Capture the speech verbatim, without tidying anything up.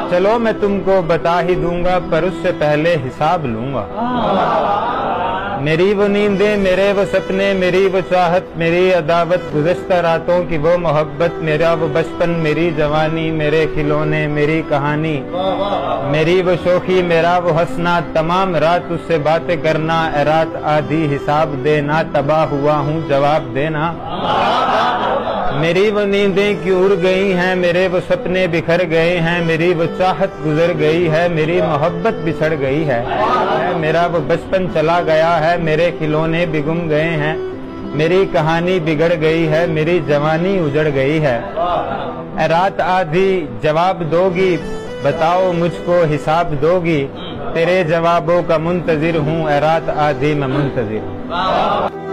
चलो मैं तुमको बता ही दूंगा, पर उससे पहले हिसाब लूंगा। मेरी वो नींदें, मेरे वो सपने, मेरी वो चाहत, मेरी अदावत, गुज़श्ता रातों की वो मोहब्बत, मेरा वो बचपन, मेरी जवानी, मेरे खिलौने, मेरी कहानी, मेरी वो शोखी, मेरा वो हंसना, तमाम रात उससे बातें करना। ए रात आधी हिसाब देना, तबाह हुआ हूँ जवाब देना। मेरी वो नींदें क्यों उड़ गई हैं, मेरे वो सपने बिखर गए हैं, मेरी वो चाहत गुजर गई है, मेरी मोहब्बत बिछड़ गई है, मेरा वो बचपन चला गया है, मेरे खिलौने भी गुम गए हैं, मेरी कहानी बिगड़ गई है, मेरी जवानी उजड़ गई है। ए रात आधी जवाब दोगी, बताओ मुझको हिसाब दोगी, तेरे जवाबों का मुंतजिर हूँ। ए रात आधी मैं मुंतजिर हूँ।